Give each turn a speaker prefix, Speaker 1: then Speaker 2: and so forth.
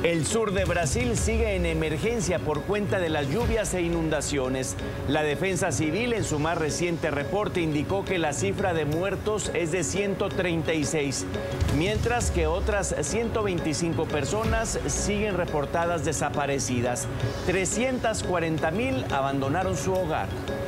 Speaker 1: El sur de Brasil sigue en emergencia por cuenta de las lluvias e inundaciones. La Defensa Civil en su más reciente reporte indicó que la cifra de muertos es de 136, mientras que otras 125 personas siguen reportadas desaparecidas. 340,000 abandonaron su hogar.